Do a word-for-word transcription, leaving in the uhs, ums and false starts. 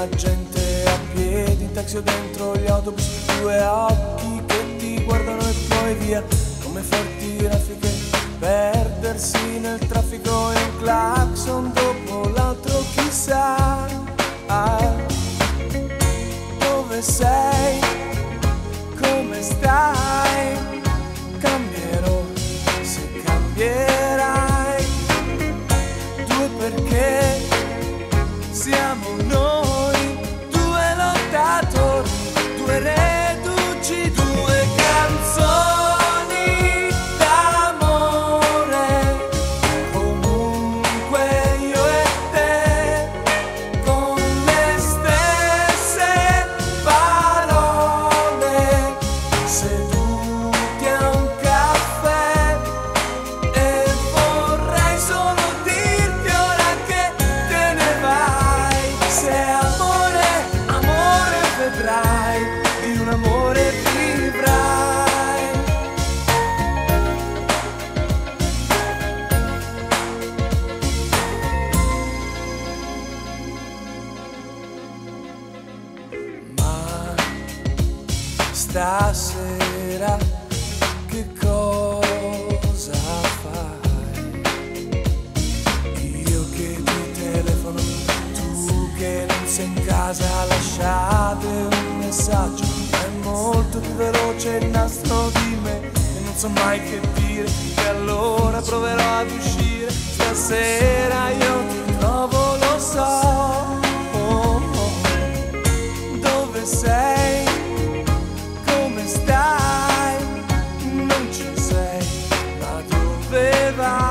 la gente a piedi, in taxi o dentro gli autobus, due occhi che ti guardano e poi via, come forti raffiche, perdersi nel traffico e un clacson dopo l'altro, chissà ah, dove sei, come stai, cambierò se cambierai, due perché siamo noi, due lottatori, due reduci, due canzoni d'amore, comunque io e te, con le stesse parole, seduti a un caffè, e vorrei solo dirti ora che te ne vai. Se amore, amore vedrai, di un amore vivrai. Ma stasera che cosa fai? Io che ti telefono, tu che non sei in casa, lasciate un messaggio, è molto più veloce il nastro di me e non so mai che dire, e allora proverò ad uscire. Stasera io ti trovo, lo so, oh, oh. Dove sei, come stai, non ci sei, ma dove vai?